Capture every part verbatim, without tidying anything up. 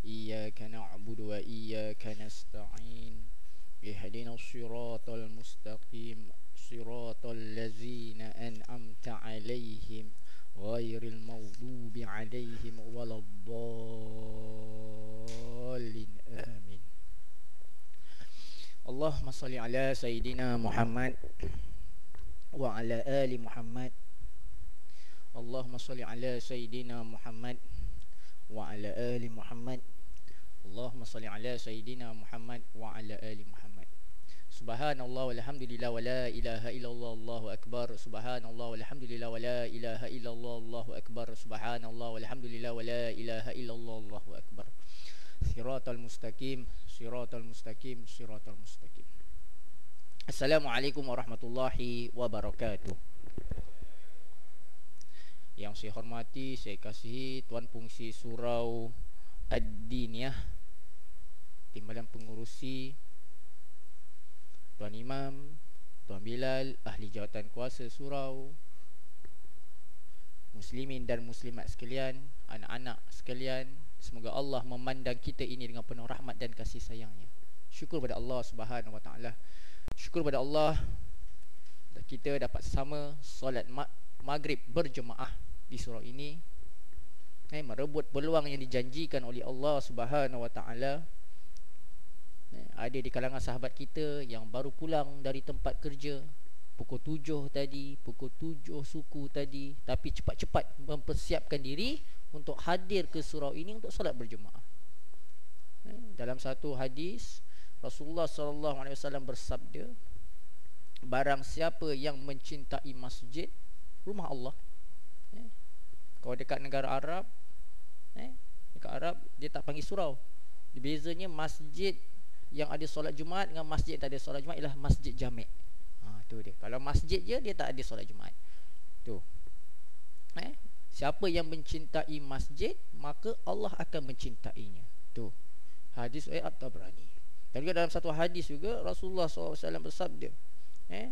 إياك نعبد وإياك نستعين اهدنا الصراط المستقيم صراط الذين أنعمت عليهم غير المغضوب عليهم ولا الضالين آمين. اللهم صل على سيدنا محمد وعلى آل محمد. اللهم صل على سيدنا محمد وعلى آل محمد. اللهم صل على سيدنا محمد وعلى آل محمد. Subhanallah walhamdulillah wa la ilaha illallah Allahu akbar. Subhanallah walhamdulillah wa la ilaha illallah Allahu akbar. Subhanallah walhamdulillah wa la ilaha illallah Allahu akbar. Siratal mustaqim, siratal mustaqim, siratal mustaqim. Assalamualaikum warahmatullahi wabarakatuh. Yang saya hormati, saya kasihi Tuan Fungsi Surau Ad-Diniyah, Timbalan Pengurusi, Tuan Imam, Tuan Bilal, Ahli Jawatan Kuasa Surau, Muslimin dan Muslimat sekalian, anak-anak sekalian, semoga Allah memandang kita ini dengan penuh rahmat dan kasih sayangnya. Syukur pada Allah Subhanahu Wa Taala. Syukur pada Allah kita dapat sama solat maghrib berjemaah di surau ini, eh, merebut peluang yang dijanjikan oleh Allah Subhanahu Wa Taala. Eh, ada di kalangan sahabat kita yang baru pulang dari tempat kerja pukul tujuh tadi, pukul tujuh suku tadi, tapi cepat-cepat mempersiapkan diri untuk hadir ke surau ini untuk solat berjemaah. Eh, dalam satu hadis Rasulullah sallallahu alaihi wasallam bersabda, barang siapa yang mencintai masjid, rumah Allah, eh, kalau dekat negara Arab, eh, dekat Arab dia tak panggil surau. Bezanya masjid yang ada solat Jumaat dengan masjid tak ada solat Jumaat ialah masjid jami'. Ha, tu dia. Kalau masjid je dia tak ada solat Jumaat. Tu. Eh, siapa yang mencintai masjid, maka Allah akan mencintainya. Tu. Hadis ayat At-Tabrani. Dan juga dalam satu hadis juga Rasulullah sallallahu alaihi wasallam bersabda, eh,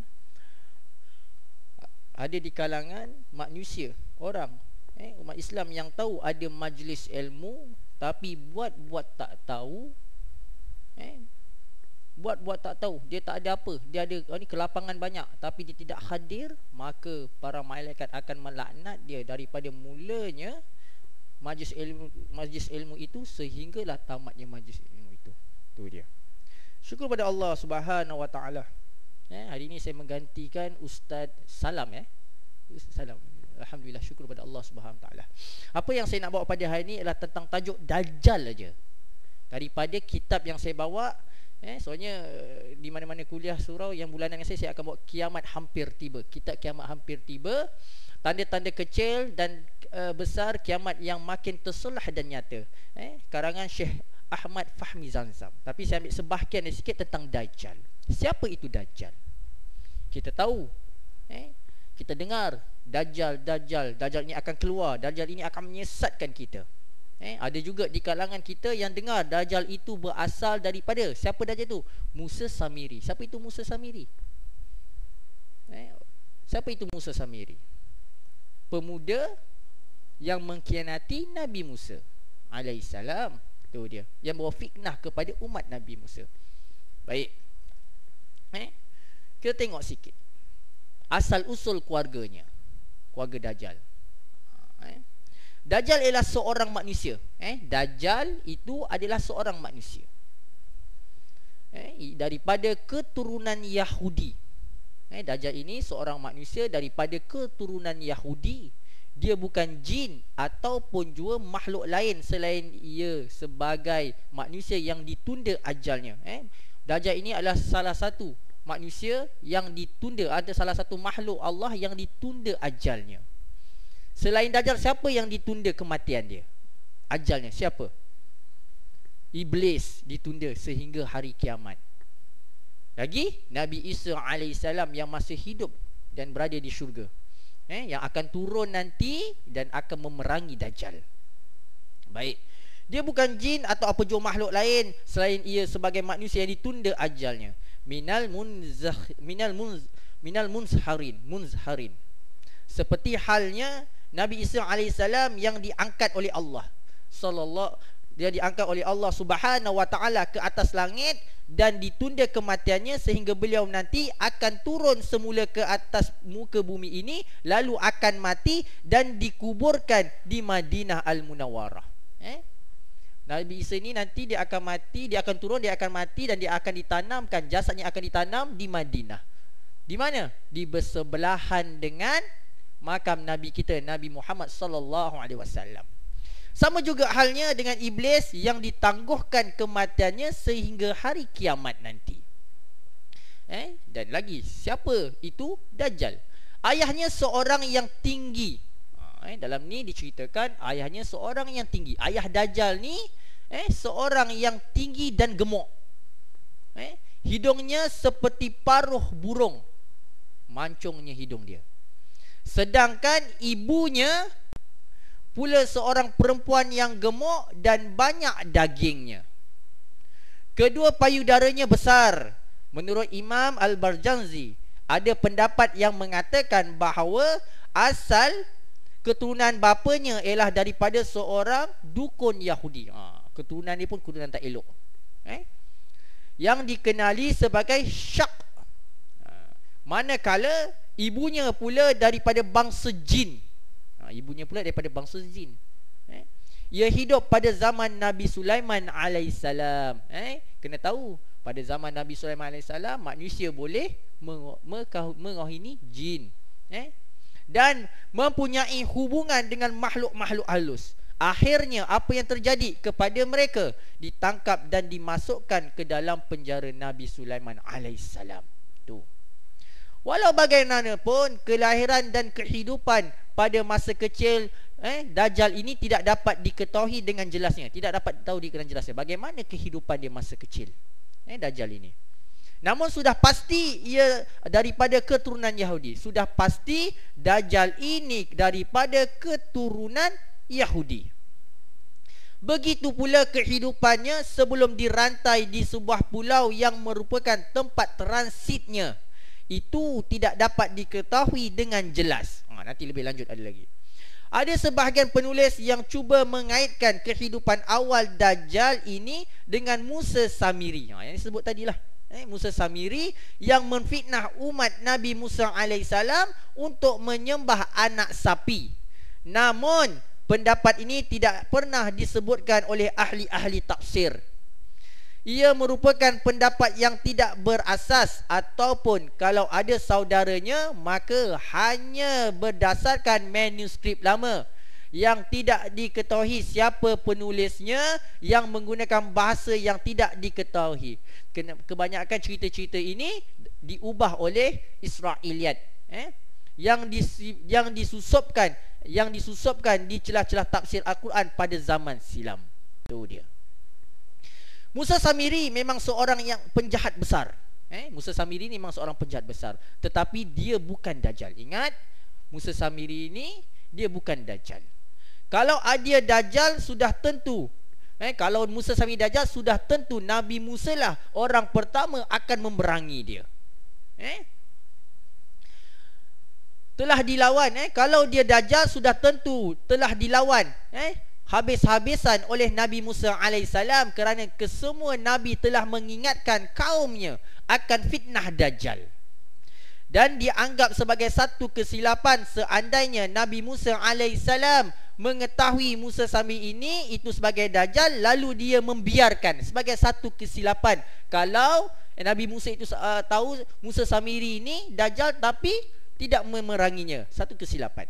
ada di kalangan manusia orang, eh, umat Islam yang tahu ada majlis ilmu tapi buat-buat tak tahu, eh, buat-buat tak tahu, dia tak ada apa, dia ada oh, ni kelapangan banyak tapi dia tidak hadir, maka para malaikat akan melaknat dia daripada mulanya majlis ilmu majlis ilmu itu sehinggalah tamatnya majlis ilmu itu. Tu dia. Syukur pada Allah Subhanahu Wa Taala. Eh, hari ini saya menggantikan Ustaz Salam, eh. Ustaz Salam. Alhamdulillah, syukur pada Allah Subhanahu Wa Taala. Apa yang saya nak bawa pada hari ini adalah tentang tajuk Dajjal aja. Daripada kitab yang saya bawa, eh, soalnya di mana-mana kuliah surau yang bulanan dengan saya, saya akan bawa Kiamat Hampir Tiba. Kitab Kiamat Hampir Tiba, tanda-tanda kecil dan uh, besar kiamat yang makin terselah dan nyata. Eh, karangan Syekh Ahmad Fahmi Zamzam. Tapi saya ambil sebahagian sikit tentang Dajjal. Siapa itu Dajjal? Kita tahu, eh, kita dengar Dajjal, Dajjal, Dajjal ini akan keluar, Dajjal ini akan menyesatkan kita. Eh, ada juga di kalangan kita yang dengar Dajjal itu berasal daripada, siapa Dajjal itu? Musa Samiri. Siapa itu Musa Samiri? Eh, siapa itu Musa Samiri? Pemuda yang mengkhianati Nabi Musa alaihissalam. Itu dia, yang bawa fitnah kepada umat Nabi Musa. Baik, eh, kita tengok sikit asal usul keluarganya, keluarga Dajjal. eh. Dajjal ialah seorang manusia. eh. Dajjal itu adalah seorang manusia, eh, daripada keturunan Yahudi. eh. Dajjal ini seorang manusia daripada keturunan Yahudi. Dia bukan jin ataupun juga makhluk lain selain ia sebagai manusia yang ditunda ajalnya. Eh? Dajjal ini adalah salah satu manusia yang ditunda, ada salah satu makhluk Allah yang ditunda ajalnya. Selain Dajjal, siapa yang ditunda kematian dia? Ajalnya siapa? Iblis ditunda sehingga hari kiamat. Lagi Nabi Isa alaihissalam yang masih hidup dan berada di syurga, eh, yang akan turun nanti dan akan memerangi Dajjal. Baik, dia bukan jin atau apa jua makhluk lain selain ia sebagai manusia yang ditunda ajalnya. Minal munzah minal munz minal munzharin munzharin. Seperti halnya Nabi Isa alaihissalam yang diangkat oleh Allah sallallahu dia diangkat oleh Allah Subhanahu wa taala ke atas langit dan ditunda kematiannya sehingga beliau nanti akan turun semula ke atas muka bumi ini, lalu akan mati dan dikuburkan di Madinah Al-Munawwarah. Eh? Nabi Isa ini nanti dia akan mati, dia akan turun, dia akan mati dan dia akan ditanamkan, jasadnya akan ditanam di Madinah. Di mana? Di bersebelahan dengan makam Nabi kita, Nabi Muhammad sallallahu alaihi wasallam. Sama juga halnya dengan iblis yang ditangguhkan kematiannya sehingga hari kiamat nanti. Eh? Dan lagi, siapa itu? Dajjal. Ayahnya seorang yang tinggi. Eh, dalam ni diceritakan ayahnya seorang yang tinggi. Ayah Dajjal ni eh, seorang yang tinggi dan gemuk. Eh? Hidungnya seperti paruh burung. Mancungnya hidung dia. Sedangkan ibunya pula seorang perempuan yang gemuk dan banyak dagingnya. Kedua payudaranya besar. Menurut Imam Al-Barjanzi, ada pendapat yang mengatakan bahawa asal keturunan bapanya ialah daripada seorang dukun Yahudi. Ha, keturunan ni pun keturunan tak elok. Eh? Yang dikenali sebagai Syak. Ha, manakala ibunya pula daripada bangsa jin. Ibunya pula daripada bangsa jin. Eh? Ia hidup pada zaman Nabi Sulaiman alaihissalam. Eh? Kena tahu, pada zaman Nabi Sulaiman alaihissalam manusia boleh mengahini jin. Eh? Dan mempunyai hubungan dengan makhluk-makhluk halus. Akhirnya apa yang terjadi kepada mereka? Ditangkap dan dimasukkan ke dalam penjara Nabi Sulaiman alaihissalam. Tu. Walau bagaimanapun, kelahiran dan kehidupan pada masa kecil eh, Dajjal ini tidak dapat diketahui dengan jelasnya. Tidak dapat tahu dengan jelasnya bagaimana kehidupan dia masa kecil, eh, Dajjal ini. Namun sudah pasti ia daripada keturunan Yahudi. Sudah pasti Dajjal ini daripada keturunan Yahudi. Begitu pula kehidupannya sebelum dirantai di sebuah pulau yang merupakan tempat transitnya. Itu tidak dapat diketahui dengan jelas. Ha, nanti lebih lanjut ada lagi. Ada sebahagian penulis yang cuba mengaitkan kehidupan awal Dajjal ini dengan Musa Samiri. Ha, yang disebut tadilah. Eh, Musa Samiri yang menfitnah umat Nabi Musa alaihissalam untuk menyembah anak sapi. Namun, pendapat ini tidak pernah disebutkan oleh ahli-ahli tafsir. Ia merupakan pendapat yang tidak berasas, ataupun kalau ada saudaranya maka hanya berdasarkan manuskrip lama yang tidak diketahui siapa penulisnya, yang menggunakan bahasa yang tidak diketahui. Kebanyakan cerita-cerita ini diubah oleh Israiliyat, eh? yang dis, yang disusupkan yang disusupkan di celah-celah tafsir Al-Quran pada zaman silam. Itu dia. Musa Samiri memang seorang yang penjahat besar. Eh, Musa Samiri ni memang seorang penjahat besar. Tetapi dia bukan Dajjal. Ingat, Musa Samiri ini dia bukan Dajjal. Kalau dia Dajjal sudah tentu. Eh, kalau Musa Samiri Dajjal sudah tentu Nabi Musa lah orang pertama akan memerangi dia. Eh? Telah dilawan. Eh, kalau dia Dajjal sudah tentu telah dilawan. Eh? Habis-habisan oleh Nabi Musa alaihissalam kerana kesemua Nabi telah mengingatkan kaumnya akan fitnah Dajjal. Dan dianggap sebagai satu kesilapan seandainya Nabi Musa alaihissalam mengetahui Musa Samiri ini itu sebagai Dajjal, lalu dia membiarkan sebagai satu kesilapan. Kalau eh, Nabi Musa itu uh, tahu Musa Samiri ini Dajjal tapi tidak memeranginya, satu kesilapan.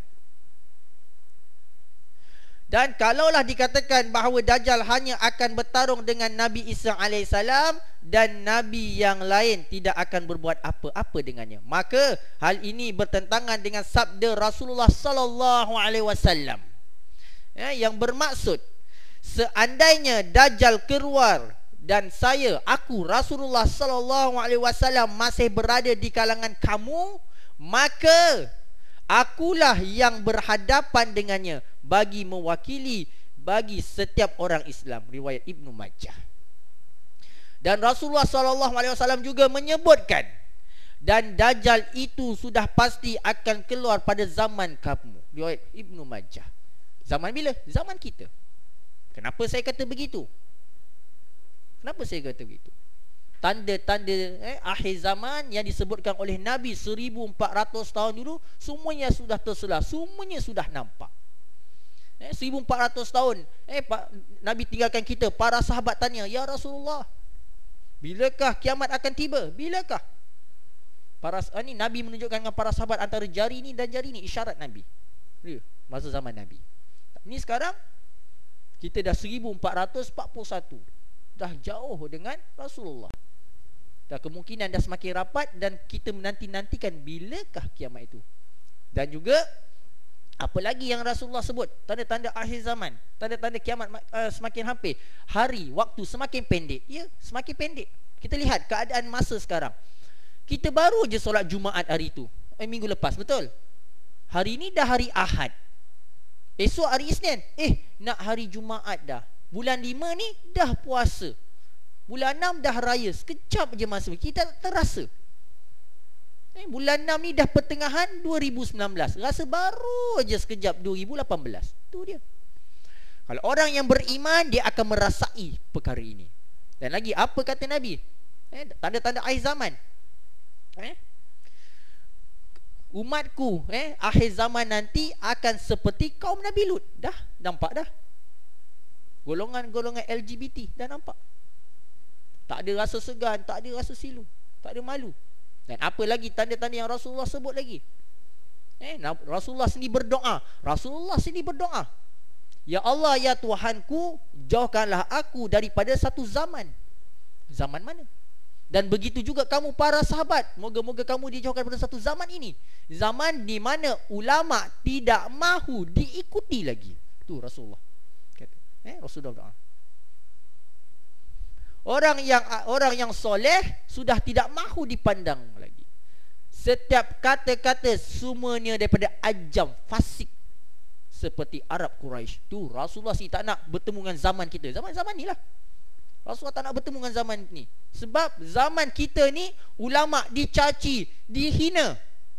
Dan kalaulah dikatakan bahawa Dajjal hanya akan bertarung dengan Nabi Isa alaihissalam dan Nabi yang lain tidak akan berbuat apa-apa dengannya, maka hal ini bertentangan dengan sabda Rasulullah sallallahu alaihi wasallam, ya, yang bermaksud seandainya Dajjal keluar dan saya, aku Rasulullah sallallahu alaihi wasallam masih berada di kalangan kamu, maka akulah yang berhadapan dengannya bagi mewakili bagi setiap orang Islam. Riwayat Ibnu Majah. Dan Rasulullah sallallahu alaihi wasallam juga menyebutkan, dan Dajjal itu sudah pasti akan keluar pada zaman kamu. Riwayat Ibnu Majah. Zaman bila? Zaman kita. Kenapa saya kata begitu? Kenapa saya kata begitu? Tanda-tanda eh, akhir zaman yang disebutkan oleh Nabi seribu empat ratus tahun dulu, semuanya sudah terselah, semuanya sudah nampak. Eh, seribu empat ratus tahun eh, Pak, Nabi tinggalkan kita. Para sahabat tanya, ya Rasulullah, bilakah kiamat akan tiba? Bilakah? Para, ini Nabi menunjukkan dengan para sahabat antara jari ni dan jari ni, isyarat Nabi masa zaman Nabi. Ini sekarang kita dah seribu empat ratus empat puluh satu, dah jauh dengan Rasulullah. Dah kemungkinan dah semakin rapat, dan kita menanti-nantikan bilakah kiamat itu. Dan juga apa lagi yang Rasulullah sebut? Tanda-tanda akhir zaman, tanda-tanda kiamat uh, semakin hampir. Hari, waktu semakin pendek. Ya, semakin pendek. Kita lihat keadaan masa sekarang. Kita baru je solat Jumaat hari itu, eh, minggu lepas, betul? Hari ini dah hari Ahad, esok hari Isnin, eh nak hari Jumaat dah. Bulan lima ni dah puasa, bulan enam dah raya. Sekejap je masa, kita tak terasa. eh, Bulan enam ni dah pertengahan dua ribu sembilan belas, rasa baru je sekejap dua ribu lapan belas. Tu dia. Kalau orang yang beriman, dia akan merasai perkara ini. Dan lagi, apa kata Nabi? eh, Tanda-tanda akhir zaman. Eh? Umatku eh, akhir zaman nanti akan seperti kaum Nabi Lut. Dah nampak dah. Golongan-golongan L G B T dah nampak. Tak ada rasa segan, tak ada rasa silu, tak ada malu. Dan apa lagi tanda-tanda yang Rasulullah sebut lagi? Eh, Rasulullah sendiri berdoa. Rasulullah sendiri berdoa, ya Allah, ya Tuhanku, jauhkanlah aku daripada satu zaman. Zaman mana? Dan begitu juga kamu para sahabat, moga-moga kamu dijauhkan pada satu zaman ini, zaman di mana ulama tidak mahu diikuti lagi. Tu Rasulullah kata. Eh, Rasulullah doa. Orang yang orang yang soleh sudah tidak mahu dipandang lagi. Setiap kata-kata semuanya daripada ajam, fasik, seperti Arab Quraisy. Tu Rasulullah sih tak nak bertemu dengan zaman kita. Zaman-zaman ni lah Rasulullah tak nak bertemu dengan zaman ni. Sebab zaman kita ni ulama dicaci, dihina,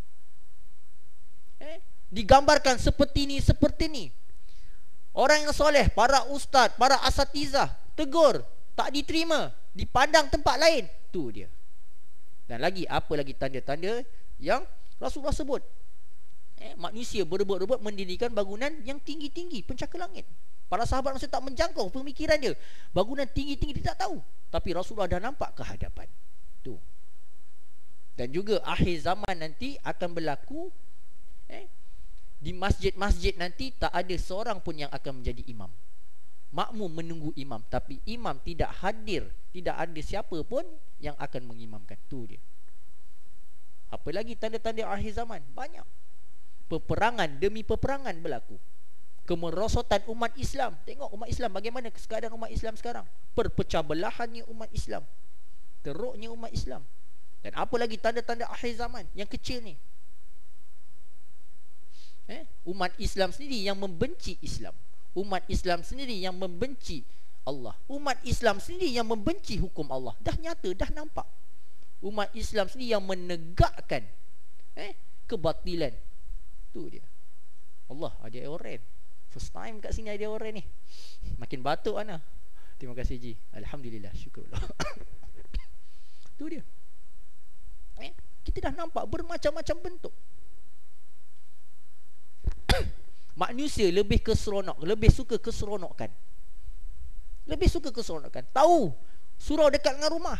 eh? digambarkan seperti ni, seperti ni. Orang yang soleh, para ustaz, para asatizah, tegur, tak diterima, dipandang tempat lain. Tu dia. Dan lagi, apa lagi tanda-tanda yang Rasulullah sebut? eh, Manusia berebut-rebut mendirikan bangunan yang tinggi-tinggi, pencakar langit. Para sahabat masih tak menjangkau pemikiran dia. Bangunan tinggi-tinggi dia tak tahu, tapi Rasulullah dah nampak ke hadapan. Tu. Dan juga akhir zaman nanti akan berlaku, eh, di masjid-masjid nanti tak ada seorang pun yang akan menjadi imam. Makmum menunggu imam, tapi imam tidak hadir. Tidak ada siapa pun yang akan mengimamkan. Tu dia. Apa lagi tanda-tanda akhir zaman? Banyak. Peperangan demi peperangan berlaku. Kemerosotan umat Islam. Tengok umat Islam, bagaimana keadaan umat Islam sekarang. Perpecahbelahannya umat Islam, teruknya umat Islam. Dan apa lagi tanda-tanda akhir zaman yang kecil ni? eh? Umat Islam sendiri yang membenci Islam. Umat Islam sendiri yang membenci Allah. Umat Islam sendiri yang membenci hukum Allah. Dah nyata, dah nampak. Umat Islam sendiri yang menegakkan eh, kebatilan. Tu dia. Allah, ada orang. First time kat sini ada orang ni. Makin batuk Ana. Terima kasih Ji. Alhamdulillah, syukurlah. Tu dia. Eh, kita dah nampak bermacam-macam bentuk. Manusia lebih keseronok, lebih suka keseronokan. Lebih suka keseronokan. Tahu surau dekat dengan rumah.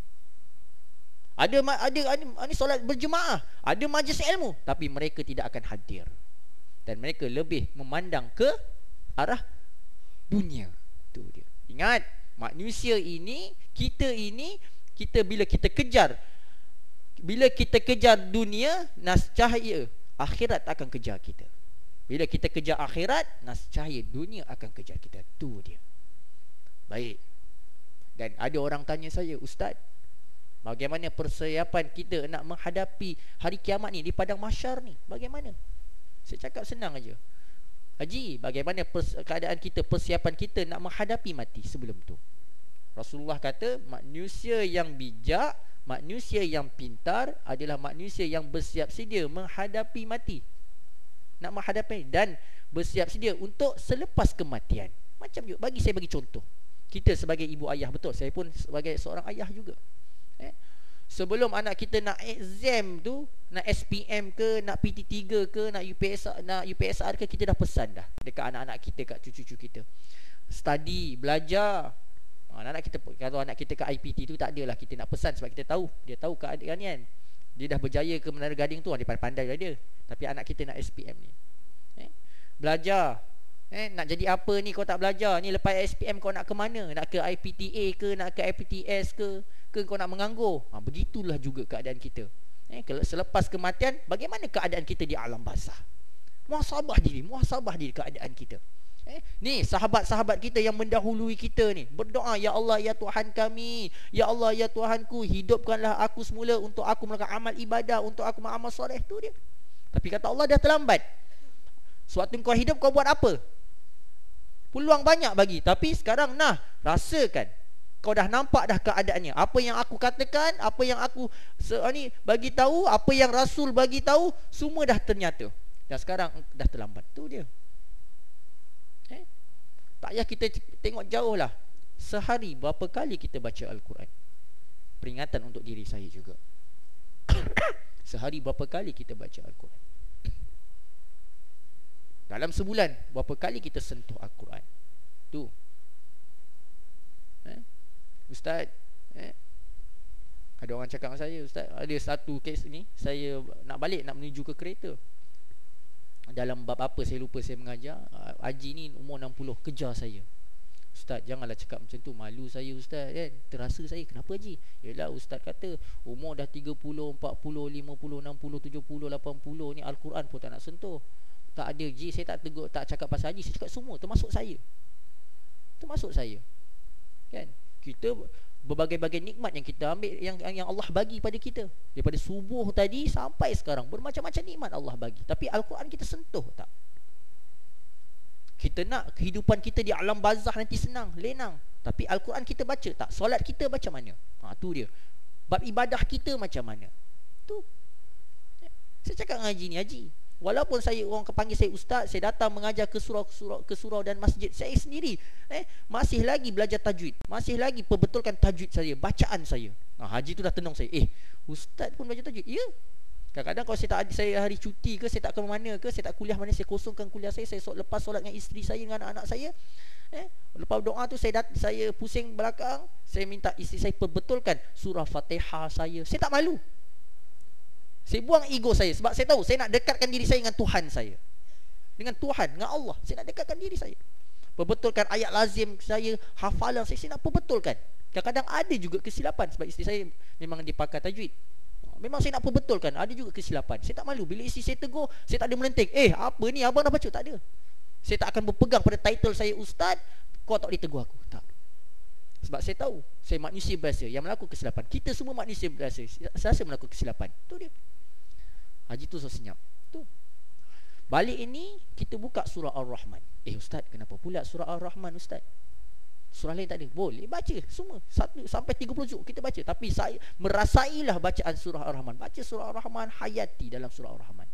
Ada ada ada solat berjemaah, ada majlis ilmu, tapi mereka tidak akan hadir. Dan mereka lebih memandang ke arah dunia. Tu dia. Ingat, manusia ini, kita ini, kita bila kita kejar, bila kita kejar dunia, nascahaya akhirat akan kejar kita. Bila kita kejar akhirat, nascahaya dunia akan kejar kita. Tu dia. Baik. Dan ada orang tanya saya, Ustaz, bagaimana persiapan kita nak menghadapi hari kiamat ni di padang mahsyar ni? Bagaimana? Saya cakap senang aja. Haji, bagaimana pers- keadaan kita, persiapan kita nak menghadapi mati sebelum tu? Rasulullah kata, manusia yang bijak, manusia yang pintar adalah manusia yang bersiap sedia menghadapi mati. Nak menghadapi dan bersiap sedia untuk selepas kematian. Macam juga. Bagi saya bagi contoh. Kita sebagai ibu ayah, betul, saya pun sebagai seorang ayah juga. Eh? Sebelum anak kita nak exam tu, nak S P M ke, nak P T tiga ke, nak U P S R, nak U P S R ke, kita dah pesan dah dekat anak-anak kita, kat cucu-cucu kita. Study, belajar. Anak-anak kita, kalau anak kita ke I P T tu tak adalah kita nak pesan, sebab kita tahu, dia tahu keadaan kan. Dia dah berjaya ke Menara Gading tu, dia pandai-pandai lah dia. Tapi anak kita nak S P M ni. Eh? Belajar. Eh, nak jadi apa ni kau tak belajar? Ni lepas S P M kau nak ke mana? Nak ke I P T A ke, nak ke I P T S ke, ke kau nak menganggur? Ha, begitulah juga keadaan kita. Eh, kalau selepas kematian, bagaimana keadaan kita di alam barzah? Muhasabah diri, muhasabah diri keadaan kita. Eh, ni sahabat-sahabat kita yang mendahului kita ni berdoa, ya Allah ya Tuhan kami, ya Allah ya Tuhanku, hidupkanlah aku semula untuk aku melakukan amal ibadah, untuk aku beramal soleh. Tu dia. Tapi kata Allah, dah terlambat. Sewaktu kau hidup kau buat apa? Peluang banyak bagi, tapi sekarang nah, rasakan. Kau dah nampak dah keadaannya. Apa yang aku katakan, apa yang aku ni bagi tahu, apa yang Rasul bagi tahu, semua dah ternyata. Dan sekarang dah terlambat. Tu dia. Eh? Tak payah kita tengok jauh lah. Sehari berapa kali kita baca Al-Quran? Peringatan untuk diri saya juga. Sehari berapa kali kita baca Al-Quran? Dalam sebulan berapa kali kita sentuh Al-Quran? Tu. Eh? Ustaz, eh? ada orang cakap dengan saya, Ustaz, ada satu kes ni, saya nak balik, nak menuju ke kereta. Dalam bab apa saya lupa saya mengajar. Haji ni umur enam puluh, kejar saya. Ustaz, janganlah cakap macam tu, malu saya Ustaz kan. Terasa saya, kenapa Haji? Yalah Ustaz kata umur dah tiga puluh, empat puluh, lima puluh, enam puluh, tujuh puluh, lapan puluh ni Al-Quran pun tak nak sentuh. Tak ada Ji, saya tak tegur, tak cakap pasal Haji, saya cakap semua, termasuk saya. Termasuk saya. Kan? Kita berbagai-bagai nikmat yang kita ambil, yang yang Allah bagi pada kita. Daripada subuh tadi sampai sekarang, bermacam-macam nikmat Allah bagi. Tapi Al-Quran kita sentuh tak? Kita nak kehidupan kita di alam barzah nanti senang, lenang. Tapi Al-Quran kita baca tak? Solat kita macam mana? Ha, tu dia. Bab ibadah kita macam mana? Tu. Saya cakap dengan Haji ni, Haji, walaupun saya orang panggil saya ustaz, saya datang mengajar ke surau, surau ke surau dan masjid, saya sendiri eh masih lagi belajar tajwid, masih lagi perbetulkan tajwid saya, bacaan saya. Nah, Haji tu dah tenung saya. Eh, ustaz pun belajar tajwid? Ya. Kadang-kadang kalau saya tak ada, saya hari cuti ke, saya tak ke mana ke, saya tak kuliah mana, saya kosongkan kuliah saya, saya lepas solat dengan isteri saya, dengan anak-anak saya. Eh, lepas doa tu saya dat, saya pusing belakang, saya minta isteri saya perbetulkan surah Fatihah saya. Saya tak malu. Saya buang ego saya, sebab saya tahu saya nak dekatkan diri saya dengan Tuhan saya, dengan Tuhan, dengan Allah. Saya nak dekatkan diri saya, perbetulkan ayat lazim saya, hafalan saya, saya nak perbetulkan. Kadang-kadang ada juga kesilapan, sebab isteri saya memang dia pakar tajwid. Memang saya nak perbetulkan, ada juga kesilapan. Saya tak malu. Bila isteri saya tegur, saya tak ada melenting. Eh, apa ni abang dah baca? Tak ada. Saya tak akan berpegang pada title saya ustaz, kau tak boleh tegur aku. Tak. Sebab saya tahu saya manusia biasa yang melakukan kesilapan. Kita semua manusia biasa, saya rasa melakukan kesilapan. Tu dia. Haji tu so senyap. Tu. Balik ini kita buka surah Ar-Rahman. Eh ustaz, kenapa pula surah Ar-Rahman ustaz? Surah lain tak ada? Boleh baca semua. Satu sampai tiga puluh juz kita baca. Tapi saya merasailah bacaan surah Ar-Rahman. Baca surah Ar-Rahman, hayati dalam surah Ar-Rahman.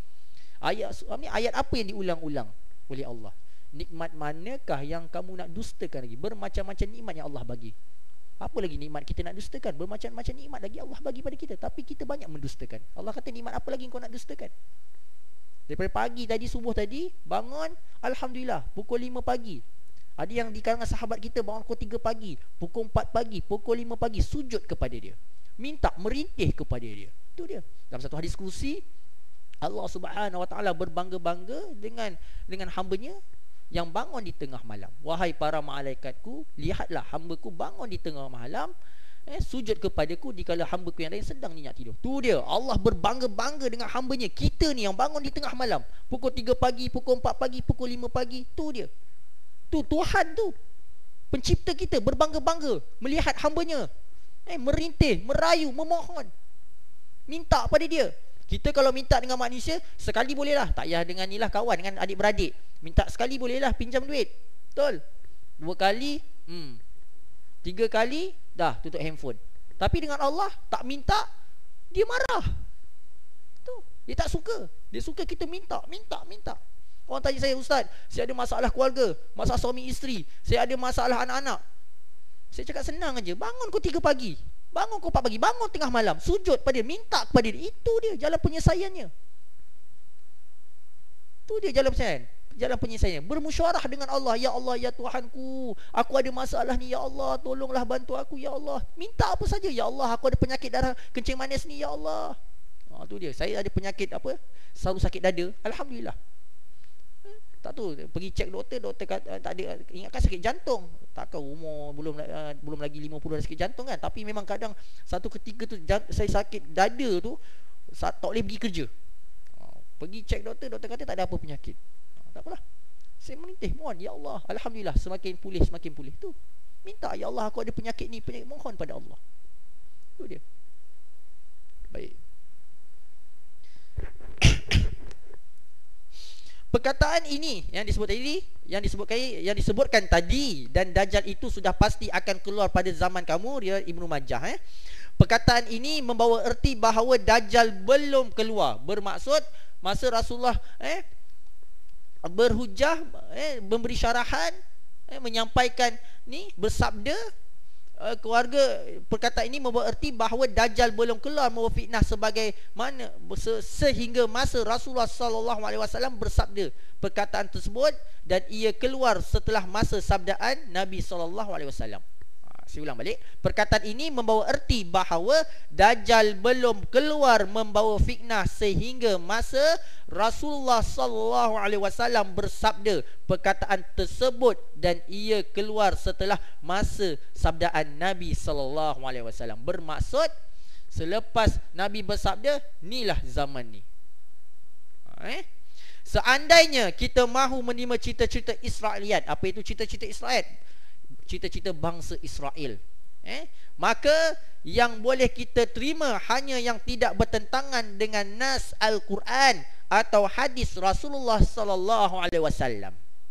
Ayat ini ayat apa yang diulang-ulang oleh Allah? Nikmat manakah yang kamu nak dustakan lagi? Bermacam-macam nikmat yang Allah bagi. Apa lagi nikmat kita nak dustakan? Bermacam-macam nikmat lagi Allah bagi pada kita, tapi kita banyak mendustakan. Allah kata, nikmat apa lagi kau nak dustakan? Daripada pagi tadi, subuh tadi, bangun, alhamdulillah, pukul lima pagi. Ada yang di kalangan sahabat kita bangun pukul tiga pagi, pukul empat pagi, pukul lima pagi, sujud kepada dia, minta, merintih kepada dia. Itu dia. Dalam satu hadis kursi, Allah Subhanahu Wa Taala berbangga-bangga dengan dengan hamba-Nya yang bangun di tengah malam. Wahai para malaikatku, lihatlah hamba-Ku bangun di tengah malam, eh, sujud kepadaku dikala hamba-Ku yang lain sedang nyenyak tidur. Tu dia, Allah berbangga-bangga dengan hamba-Nya. Kita ni yang bangun di tengah malam, pukul tiga pagi, pukul empat pagi, pukul lima pagi. Tu dia. Tu Tuhan tu, pencipta kita, berbangga-bangga melihat hamba-Nya, eh, merintih, merayu, memohon, minta pada dia. Kita kalau minta dengan manusia, sekali bolehlah, tak payah dengan ni lah kawan, dengan adik-beradik. Minta sekali bolehlah, pinjam duit. Betul? Dua kali, hmm. Tiga kali, dah tutup handphone. Tapi dengan Allah, tak minta, dia marah. Tu, dia tak suka. Dia suka kita minta, minta, minta. Orang tanya saya, "Ustaz, saya ada masalah keluarga, masalah suami isteri, saya ada masalah anak-anak." Saya cakap senang aja. Bangun kau tiga pagi, bangun kau empat pagi, bangun tengah malam, sujud pada dia, minta kepada dia. Itu dia jalan penyelesaiannya. Itu dia jalan penyelesaian. Jalan penyelesaiannya, bermusyawarah dengan Allah. Ya Allah, ya Tuhanku, aku ada masalah ni, ya Allah, tolonglah bantu aku, ya Allah. Minta apa saja, ya Allah, aku ada penyakit darah kencing manis ni, ya Allah. Ha, tu dia. Saya ada penyakit apa? Selalu sakit dada. Alhamdulillah. Tak tahu, pergi cek doktor, doktor kata tak ada, ingatkan sakit jantung. Tak tahu umur belum uh, belum lagi lima puluh dah sakit jantung kan. Tapi memang kadang satu ketika tu saya sakit dada tu, tak boleh pergi kerja. Uh, pergi cek doktor, doktor kata tak ada apa penyakit. Uh, tak apalah. Saya merintih, mohon ya Allah, alhamdulillah semakin pulih semakin pulih tu. Minta ya Allah, aku ada penyakit ni, penyakit, mohon pada Allah. Tu dia. Baik. Perkataan ini yang disebut tadi, yang disebutkan yang disebutkan tadi, dan dajjal itu sudah pasti akan keluar pada zaman kamu, riwayat Ibnu Majah eh. Perkataan ini membawa erti bahawa dajjal belum keluar. Bermaksud masa Rasulullah eh berhujah, eh memberi syarahan, eh menyampaikan ni, bersabda, Uh, keluarga, perkataan ini membawa erti bahawa dajjal belum keluar membawa fitnah sebagai mana se sehingga masa Rasulullah sallallahu alaihi wasallam bersabda perkataan tersebut, dan ia keluar setelah masa sabdaan Nabi sallallahu alaihi wasallam. Saya ulang balik. Perkataan ini membawa erti bahawa dajjal belum keluar membawa fitnah sehingga masa Rasulullah sallallahu alaihi wasallam bersabda perkataan tersebut, dan ia keluar setelah masa sabdaan Nabi sallallahu alaihi wasallam. Bermaksud selepas Nabi bersabda, inilah zaman ni. Eh? Seandainya kita mahu menerima cerita-cerita Israeliat, apa itu cerita-cerita Israeliat? Cita-cita bangsa Israel, eh? maka yang boleh kita terima hanya yang tidak bertentangan dengan nas Al-Quran atau hadis Rasulullah sallallahu alaihi wasallam.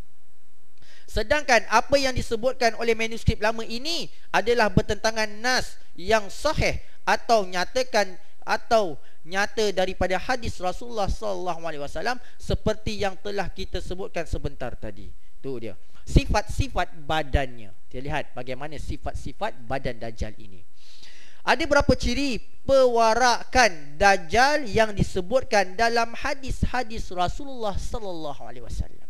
Sedangkan apa yang disebutkan oleh manuskrip lama ini adalah bertentangan nas yang sahih atau nyatakan atau nyata daripada hadis Rasulullah sallallahu alaihi wasallam, seperti yang telah kita sebutkan sebentar tadi. Tu dia. Sifat-sifat badannya. Kita lihat bagaimana sifat-sifat badan dajjal ini. Ada berapa ciri pewarakan dajjal yang disebutkan dalam hadis-hadis Rasulullah sallallahu alaihi wasallam.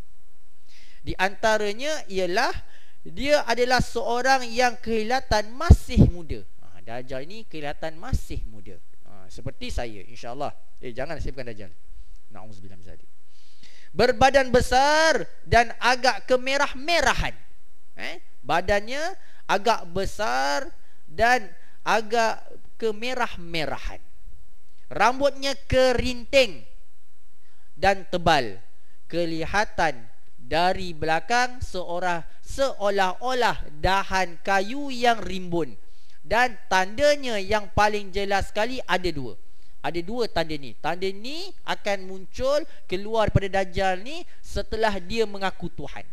Di antaranya ialah dia adalah seorang yang kelihatan masih muda. Ha, dajjal ini kelihatan masih muda. Ha, seperti saya, insya-Allah. Eh jangan, saya bukan dajjal. Nauzubillah min zalik. Berbadan besar dan agak kemerah-merahan. Eh, badannya agak besar dan agak kemerah-merahan. Rambutnya kerinting dan tebal. Kelihatan dari belakang seorang seolah-olah dahan kayu yang rimbun. Dan tandanya yang paling jelas sekali ada dua. Ada dua tanda ni. Tanda ni akan muncul keluar pada dajjal ni setelah dia mengaku Tuhan.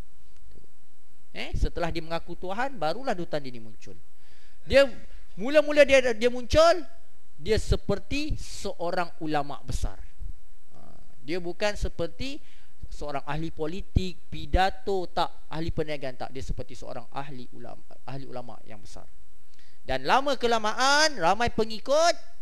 Eh, setelah dia mengaku Tuhan, barulah dua tanda ni muncul. Dia mula-mula dia dia muncul, dia seperti seorang ulama besar. Dia bukan seperti seorang ahli politik, pidato, tak, ahli perniagaan, tak. Dia seperti seorang ahli ulama, ahli ulama yang besar. Dan lama kelamaan ramai pengikut,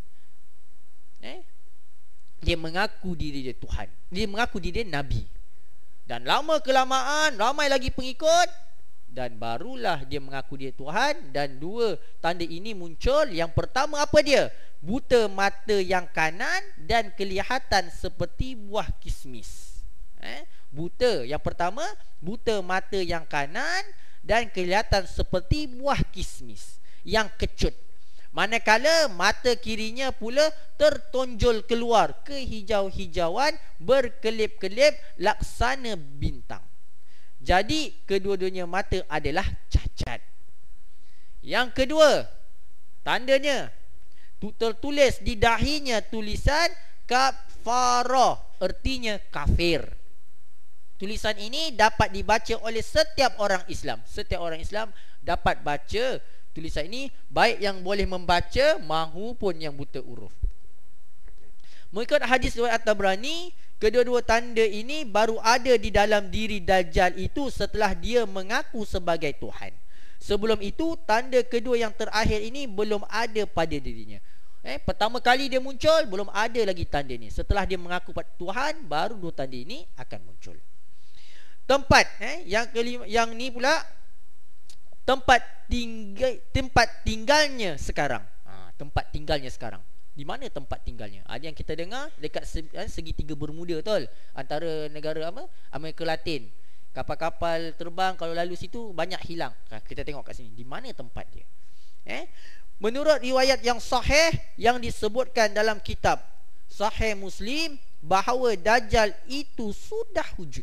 Eh? dia mengaku diri dia Tuhan. Dia mengaku diri dia Nabi. Dan lama kelamaan ramai lagi pengikut, dan barulah dia mengaku dia Tuhan. Dan dua tanda ini muncul. Yang pertama apa dia? Buta mata yang kanan dan kelihatan seperti buah kismis. eh? Buta. Yang pertama, buta mata yang kanan dan kelihatan seperti buah kismis yang kecut. Manakala mata kirinya pula tertonjol keluar kehijau-hijauan berkelip-kelip laksana bintang. Jadi kedua-duanya mata adalah cacat. Yang kedua, tandanya tertulis di dahinya tulisan kafarah, artinya kafir. Tulisan ini dapat dibaca oleh setiap orang Islam. Setiap orang Islam dapat baca tulisan ini, baik yang boleh membaca maupun yang buta huruf. Mengikut hadis riwayat At-Tabrani, kedua-dua tanda ini baru ada di dalam diri Dajjal itu setelah dia mengaku sebagai Tuhan. Sebelum itu, tanda kedua yang terakhir ini belum ada pada dirinya. Eh, pertama kali dia muncul, belum ada lagi tanda ni. Setelah dia mengaku pada Tuhan, baru dua tanda ini akan muncul. Tempat, eh, yang kelima, yang ni pula tempat tinggal, tempat tinggalnya sekarang. Ha, tempat tinggalnya sekarang. Di mana tempat tinggalnya? Ada yang kita dengar dekat segitiga Bermuda, betul? Antara negara apa? Amerika Latin. Kapal-kapal terbang kalau lalu situ banyak hilang. Kita tengok kat sini. Di mana tempat dia? Eh? Menurut riwayat yang sahih yang disebutkan dalam kitab Sahih Muslim, bahawa Dajjal itu sudah wujud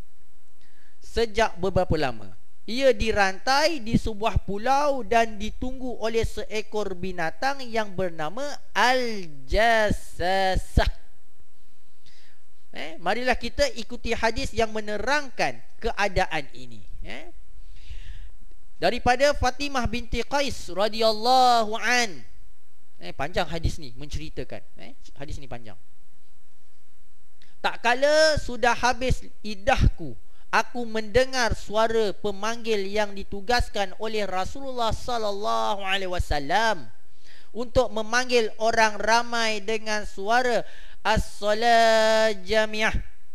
sejak beberapa lama. Ia dirantai di sebuah pulau dan ditunggu oleh seekor binatang yang bernama Al-Jassasah. Eh, marilah kita ikuti hadis yang menerangkan keadaan ini. Eh. Daripada Fatimah binti Qais radhiyallahu an. Eh, panjang hadis ni menceritakan. Eh, hadis ni panjang. Tak kala sudah habis iddahku, aku mendengar suara pemanggil yang ditugaskan oleh Rasulullah sallallahu alaihi wasallam untuk memanggil orang ramai dengan suara as-salat jamiah.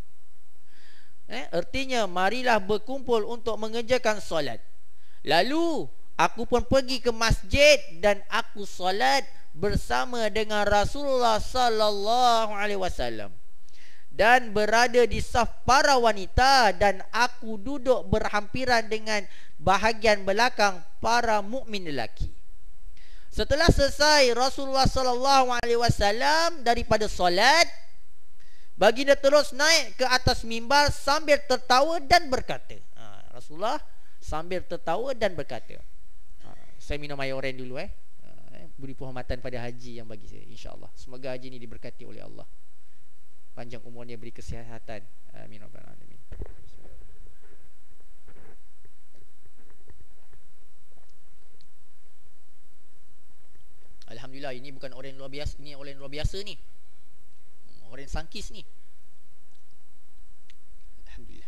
Eh, artinya marilah berkumpul untuk mengerjakan solat. Lalu aku pun pergi ke masjid dan aku solat bersama dengan Rasulullah sallallahu alaihi wasallam dan berada di saf para wanita, dan aku duduk berhampiran dengan bahagian belakang para mukmin lelaki. Setelah selesai Rasulullah sallallahu alaihi wasallam daripada solat, baginda terus naik ke atas mimbar sambil tertawa dan berkata, ha, Rasulullah sambil tertawa dan berkata, ha, saya minum air oren dulu eh. Ha, beri penghormatan pada haji yang bagi saya, insya-Allah. Semoga haji ini diberkati oleh Allah. Panjang umurnya, beri kesihatan. Amin rabbal alamin. Alhamdulillah, ini bukan oren luar biasa, ini oren luar biasa ni. Oren sangkis ni. Alhamdulillah.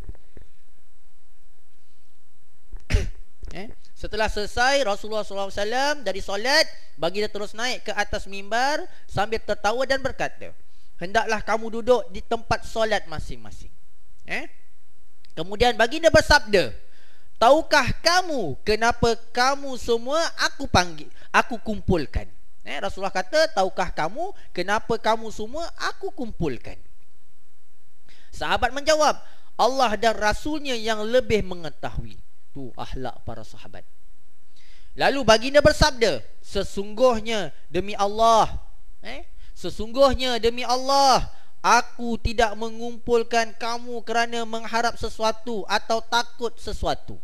Eh, setelah selesai Rasulullah sallallahu alaihi wasallam dari solat, baginda terus naik ke atas mimbar sambil tertawa dan berkata, hendaklah kamu duduk di tempat solat masing-masing. Eh? Kemudian baginda bersabda, tahukah kamu kenapa kamu semua aku panggil, aku kumpulkan? Eh, Rasulullah kata, tahukah kamu kenapa kamu semua aku kumpulkan? Sahabat menjawab, Allah dan Rasulnya yang lebih mengetahui. Tu akhlak para sahabat. Lalu baginda bersabda, sesungguhnya demi Allah, eh, sesungguhnya demi Allah, aku tidak mengumpulkan kamu kerana mengharap sesuatu atau takut sesuatu,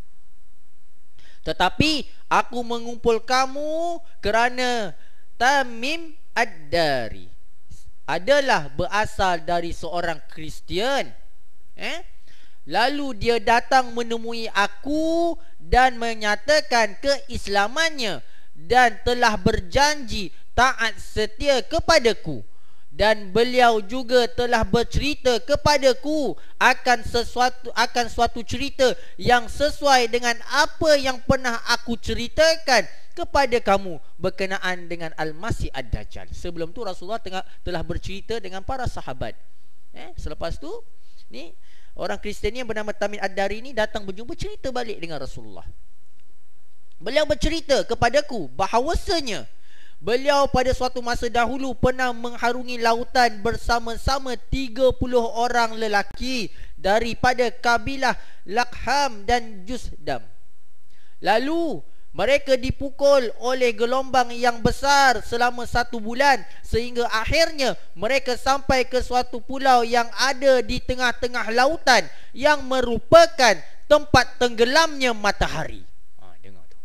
tetapi aku mengumpul kamu kerana Tamim Ad-Dari adalah berasal dari seorang Kristian. Eh? Lalu dia datang menemui aku dan menyatakan keislamannya dan telah berjanji taat setia kepadaku, dan beliau juga telah bercerita kepadaku akan sesuatu akan suatu cerita yang sesuai dengan apa yang pernah aku ceritakan kepada kamu berkenaan dengan Al-Masih Ad-Dajjal. Sebelum tu Rasulullah tengah, telah bercerita dengan para sahabat. Eh, selepas tu ni orang Kristian yang bernama Tamim Ad-Dari ni datang berjumpa, cerita balik dengan Rasulullah. Beliau bercerita kepadaku bahawasanya beliau pada suatu masa dahulu pernah mengharungi lautan bersama-sama tiga puluh orang lelaki daripada kabilah Lakham dan Jusdam. Lalu mereka dipukul oleh gelombang yang besar selama satu bulan, sehingga akhirnya mereka sampai ke suatu pulau yang ada di tengah-tengah lautan yang merupakan tempat tenggelamnya matahari. Ha, dengar tu.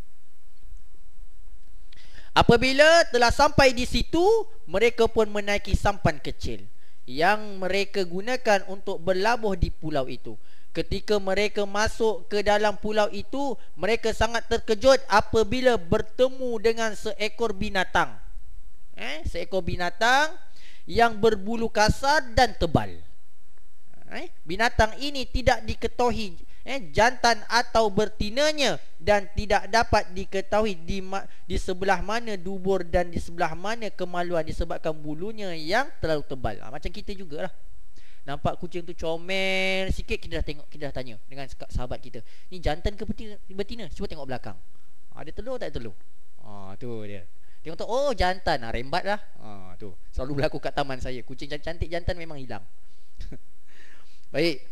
Apabila telah sampai di situ, mereka pun menaiki sampan kecil yang mereka gunakan untuk berlabuh di pulau itu. Ketika mereka masuk ke dalam pulau itu, mereka sangat terkejut apabila bertemu dengan seekor binatang. Eh, seekor binatang yang berbulu kasar dan tebal. Eh, binatang ini tidak diketahui eh, jantan atau bertinanya, dan tidak dapat diketahui di, ma- di sebelah mana dubur dan di sebelah mana kemaluan, disebabkan bulunya yang terlalu tebal. Ha, macam kita jugalah. Nampak kucing tu comel sikit, kita dah tengok, kita dah tanya dengan sahabat kita, ni jantan ke betina? betina? Cuba tengok belakang. Ada telur tak ada telur? Ah, tu dia. Tengok tu, oh jantan. Ah, rembat lah. Ah, tu. Selalu berlaku kat taman saya. Kucing cantik jantan memang hilang. Baik.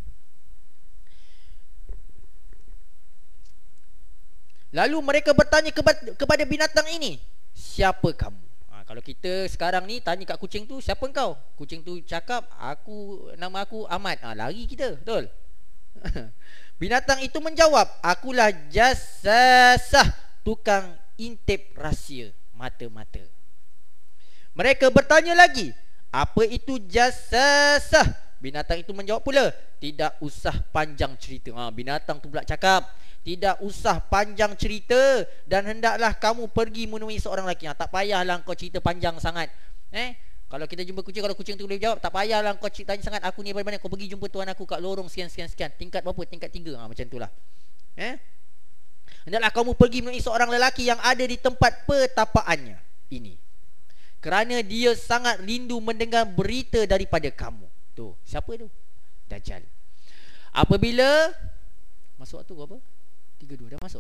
Lalu mereka bertanya kepada, kepada binatang ini, siapa kamu? Ha, kalau kita sekarang ni tanya kat kucing tu, siapa engkau? Kucing tu cakap, aku, nama aku Ahmad. Ha, lari kita, betul? Binatang itu menjawab, akulah Jassasah, tukang intip rahsia mata-mata. Mereka bertanya lagi, apa itu Jassasah? Binatang itu menjawab pula, tidak usah panjang cerita. Ha, binatang tu pula cakap, tidak usah panjang cerita, dan hendaklah kamu pergi menemui seorang lelaki. Ha, tak payahlah kau cerita panjang sangat. Eh, kalau kita jumpa kucing, kalau kucing tu boleh jawab, tak payahlah kau tanya sangat, aku ni mana-mana, kau pergi jumpa tuan aku kat lorong sekian sekian sekian, tingkat berapa? Tingkat tiga. Ha, macam itulah. Eh, hendaklah kamu pergi menemui seorang lelaki yang ada di tempat pertapaannya ini, kerana dia sangat rindu mendengar berita daripada kamu. Tu, siapa tu? Dajjal. Apabila masuk waktu berapa? tiga dua dah masuk.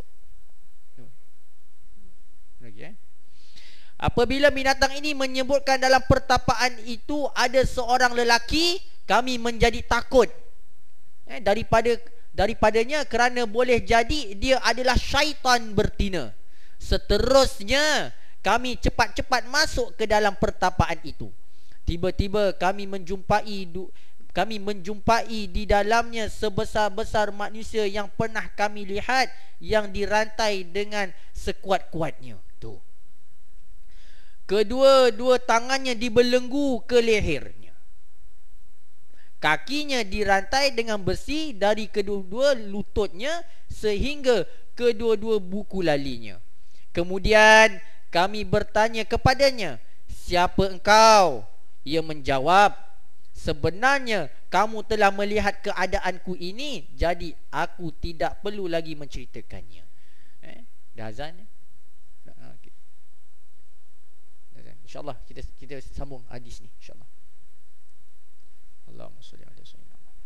Lagi eh. Apabila binatang ini menyebutkan dalam pertapaan itu ada seorang lelaki, kami menjadi takut eh, daripada daripadanya, kerana boleh jadi dia adalah syaitan bertina. Seterusnya kami cepat-cepat masuk ke dalam pertapaan itu. Tiba-tiba kami menjumpai kami menjumpai di dalamnya sebesar-besar manusia yang pernah kami lihat, yang dirantai dengan sekuat-kuatnya. Tu. Kedua-dua tangannya dibelenggu ke lehernya. Kakinya dirantai dengan besi dari kedua-dua lututnya sehingga kedua-dua buku lalinya. Kemudian kami bertanya kepadanya, siapa engkau? Ia menjawab, sebenarnya kamu telah melihat keadaanku ini, jadi aku tidak perlu lagi menceritakannya. Eh, dah azan eh? Okay. InsyaAllah kita kita sambung hadis ni, insyaAllah. Allahumma salli ala sayyidina Muhammad.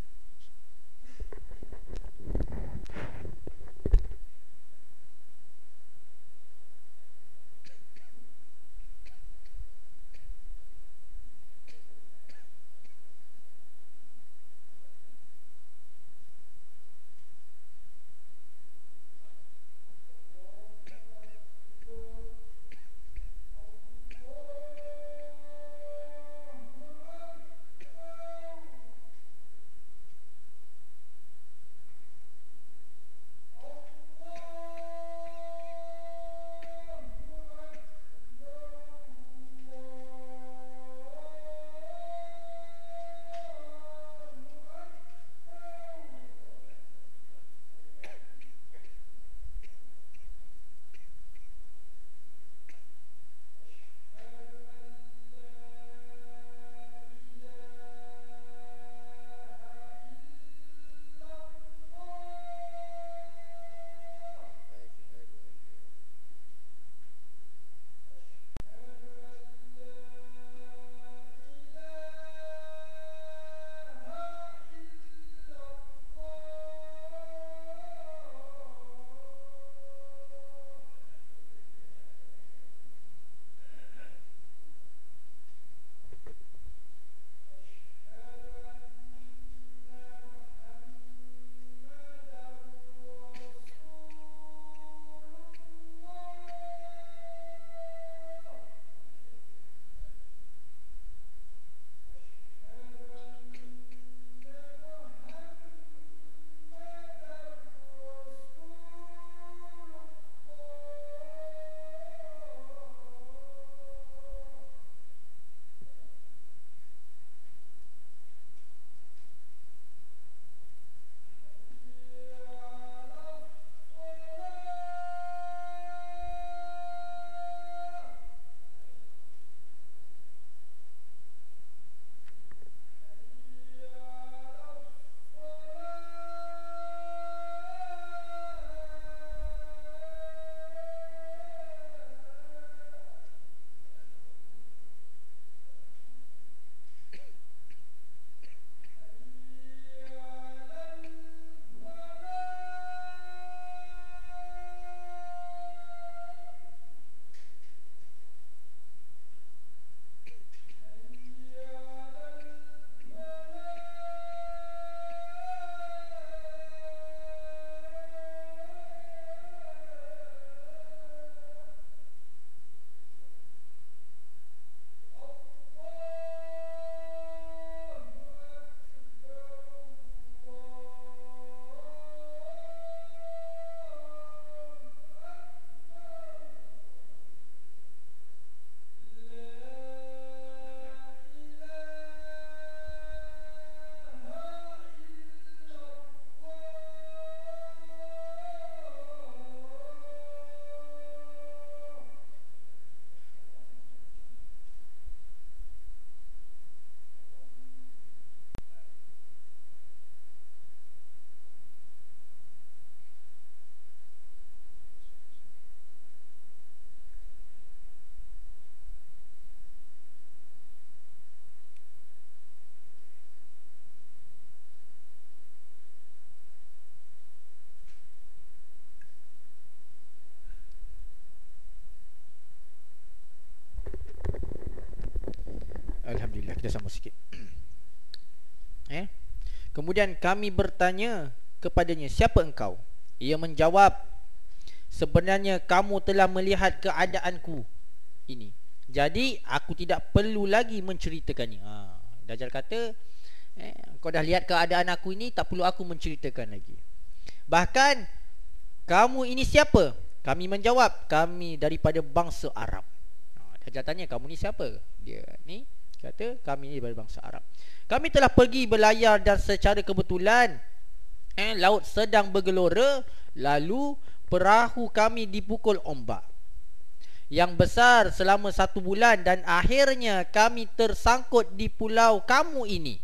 kita sambung sikit. Eh? Kemudian kami bertanya kepadanya, siapa engkau? Ia menjawab, sebenarnya kamu telah melihat keadaanku ini, jadi aku tidak perlu lagi menceritakannya. ha, Dajjal kata, eh, kau dah lihat keadaan aku ini, tak perlu aku menceritakan lagi. Bahkan, kamu ini siapa? Kami menjawab, kami daripada bangsa Arab. ha, Dajjal tanya, kamu ni siapa? Dia ni kata, kami ni daripada bangsa Arab. Kami telah pergi berlayar dan secara kebetulan eh, laut sedang bergelora, lalu perahu kami dipukul ombak yang besar selama satu bulan, dan akhirnya kami tersangkut di pulau kamu ini.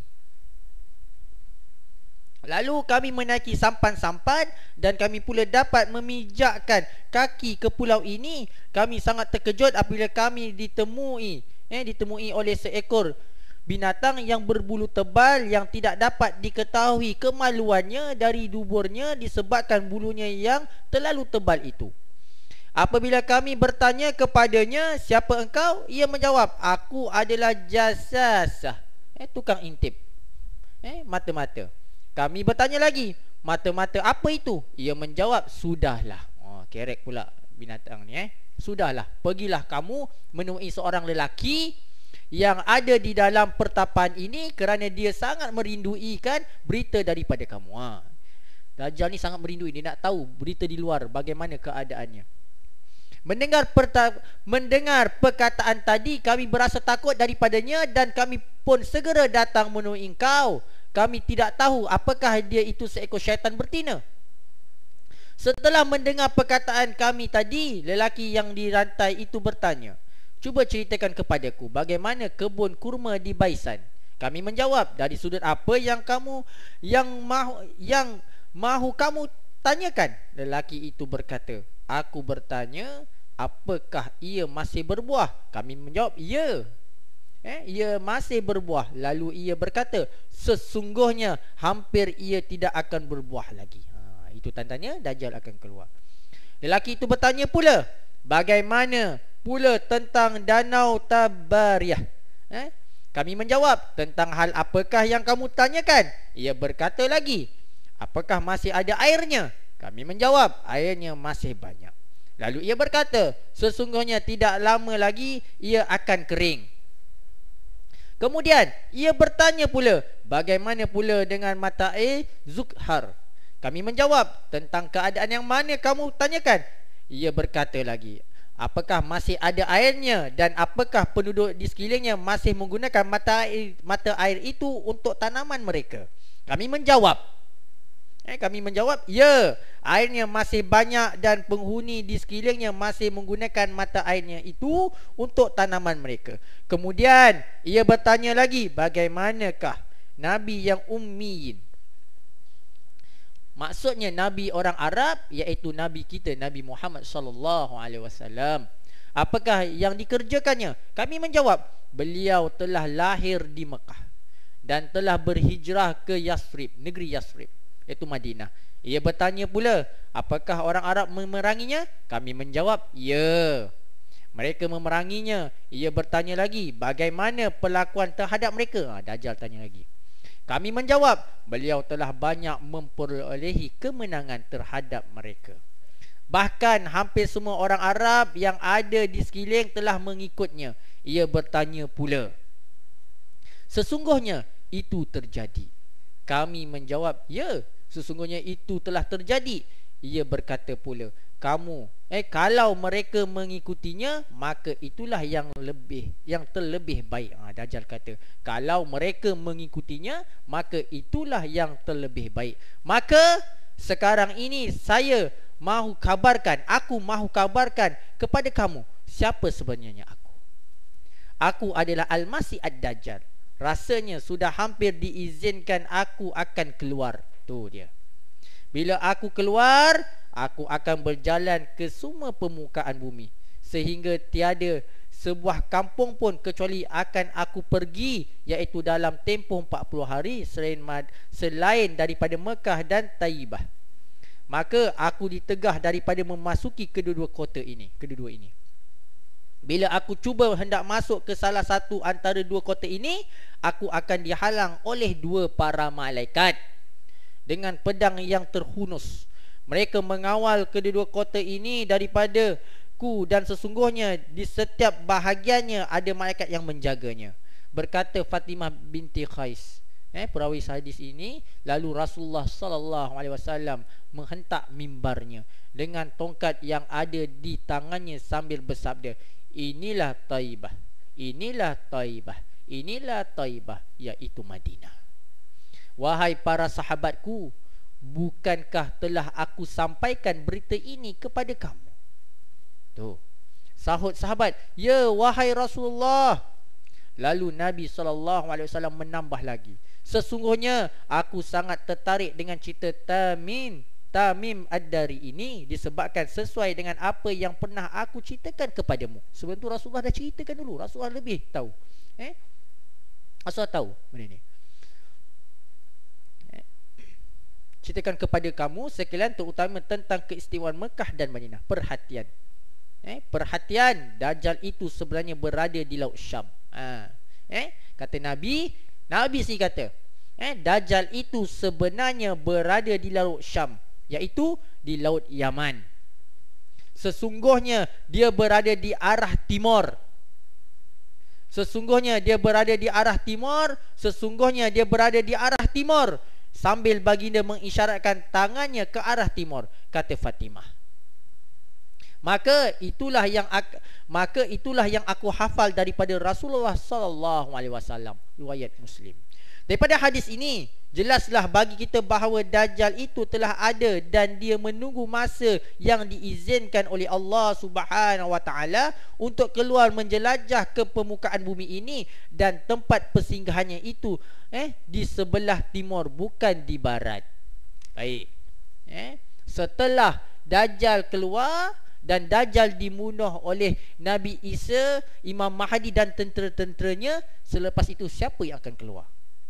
Lalu kami menaiki sampan-sampan dan kami pula dapat memijakkan kaki ke pulau ini. Kami sangat terkejut apabila kami ditemui eh, ditemui oleh seekor binatang yang berbulu tebal yang tidak dapat diketahui kemaluannya dari duburnya disebabkan bulunya yang terlalu tebal itu. Apabila kami bertanya kepadanya, siapa engkau? Ia menjawab, aku adalah Jasasah, eh, tukang intip, eh, mata-mata. Kami bertanya lagi, mata-mata apa itu? Ia menjawab, sudahlah. Oh, kerek pula binatang ni eh. Sudahlah, pergilah kamu menemui seorang lelaki yang ada di dalam pertapaan ini kerana dia sangat merinduikan berita daripada kamu. ha. Dajjal ni sangat merindui, dia nak tahu berita di luar bagaimana keadaannya. Mendengar perta- mendengar perkataan tadi, kami berasa takut daripadanya dan kami pun segera datang menemui engkau. Kami tidak tahu apakah dia itu seekor syaitan bertina. Setelah mendengar perkataan kami tadi, lelaki yang dirantai itu bertanya, cuba ceritakan kepadaku bagaimana kebun kurma di Baisan. Kami menjawab, dari sudut apa yang kamu yang mahu yang mahu kamu tanyakan? Lelaki itu berkata, aku bertanya, apakah ia masih berbuah? Kami menjawab, ya. Eh, ia masih berbuah. Lalu ia berkata, sesungguhnya hampir ia tidak akan berbuah lagi. Ha, itu tandanya Dajjal akan keluar. Lelaki itu bertanya pula, bagaimana pula tentang Danau Tabariyah? Eh? Kami menjawab, tentang hal apakah yang kamu tanyakan? Ia berkata lagi, apakah masih ada airnya? Kami menjawab, airnya masih banyak. Lalu ia berkata, sesungguhnya tidak lama lagi ia akan kering. Kemudian ia bertanya pula, bagaimana pula dengan mata air Zukhar? Kami menjawab, tentang keadaan yang mana kamu tanyakan? Ia berkata lagi, apakah masih ada airnya dan apakah penduduk di sekelilingnya masih menggunakan mata air, mata air itu untuk tanaman mereka? Kami menjawab, eh, kami menjawab, ya, airnya masih banyak dan penghuni di sekelilingnya masih menggunakan mata airnya itu untuk tanaman mereka. Kemudian ia bertanya lagi, bagaimanakah Nabi yang ummiyin? Maksudnya Nabi orang Arab, iaitu Nabi kita, Nabi Muhammad sallallahu alaihi wasallam. Apakah yang dikerjakannya? Kami menjawab, beliau telah lahir di Mekah dan telah berhijrah ke Yasrib, negeri Yasrib, iaitu Madinah. Ia bertanya pula, apakah orang Arab memeranginya? Kami menjawab, ya, mereka memeranginya. Ia bertanya lagi, bagaimana perlakuan terhadap mereka? Ha, Dajjal tanya lagi. Kami menjawab, beliau telah banyak memperolehi kemenangan terhadap mereka. Bahkan hampir semua orang Arab yang ada di sekeliling telah mengikutnya. Ia bertanya pula, sesungguhnya itu terjadi? Kami menjawab, ya, sesungguhnya itu telah terjadi. Ia berkata pula, kamu eh kalau mereka mengikutinya, maka itulah yang lebih yang terlebih baik. ha, Dajjal kata, kalau mereka mengikutinya, maka itulah yang terlebih baik. Maka sekarang ini saya mahu kabarkan, aku mahu kabarkan kepada kamu, siapa sebenarnya aku. Aku adalah Al-Masih Ad-Dajjal. Rasanya sudah hampir diizinkan aku akan keluar. Tu dia. Bila aku keluar, aku akan berjalan ke semua permukaan bumi, sehingga tiada sebuah kampung pun kecuali akan aku pergi, iaitu dalam tempoh empat puluh hari selain, selain daripada Mekah dan Taibah. Maka aku ditegah daripada memasuki kedua-dua kota ini, kedua-dua ini. Bila aku cuba hendak masuk ke salah satu antara dua kota ini, aku akan dihalang oleh dua para malaikat dengan pedang yang terhunus. Mereka mengawal kedua-dua kota ini daripada ku, dan sesungguhnya di setiap bahagiannya ada malaikat yang menjaganya. Berkata Fatimah binti Qais, eh, perawi hadis ini, lalu Rasulullah sallallahu alaihi wasallam menghentak mimbarnya dengan tongkat yang ada di tangannya sambil bersabda, inilah Taibah, inilah Taibah, inilah Taibah, iaitu Madinah. Wahai para sahabatku, bukankah telah aku sampaikan berita ini kepada kamu? Tuh, sahut sahabat, ya wahai Rasulullah. Lalu Nabi sallallahu alaihi wasallam menambah lagi, sesungguhnya aku sangat tertarik dengan cerita Tamim Tamim Ad-Dari ini disebabkan sesuai dengan apa yang pernah aku ceritakan kepadamu. Sebelum tu Rasulullah dah ceritakan dulu. Rasulullah lebih tahu. Eh? Rasulullah tahu benda ni. Eh? Ceritakan kepada kamu sekalian, terutama tentang keistimewaan Mekah dan Madinah. Perhatian. Eh? Perhatian, Dajjal itu sebenarnya berada di Laut Syam. Ha. Eh? Kata Nabi, Nabi sini kata, eh? Dajjal itu sebenarnya berada di Laut Syam, iaitu di Laut Yaman. Sesungguhnya dia berada di arah timur. Sesungguhnya dia berada di arah timur. Sesungguhnya dia berada di arah timur. Sambil baginda mengisyaratkan tangannya ke arah timur, kata Fatimah. Maka itulah yang aku, maka itulah yang aku hafal daripada Rasulullah sallallahu alaihi wasallam. Riwayat Muslim. Daripada hadis ini, jelaslah bagi kita bahawa Dajjal itu telah ada dan dia menunggu masa yang diizinkan oleh Allah Subhanahu wa taala untuk keluar menjelajah ke permukaan bumi ini, dan tempat persinggahannya itu eh di sebelah timur, bukan di barat. Baik. Eh setelah Dajjal keluar dan Dajjal dibunuh oleh Nabi Isa, Imam Mahdi dan tentera-tenteranya, selepas itu siapa yang akan keluar?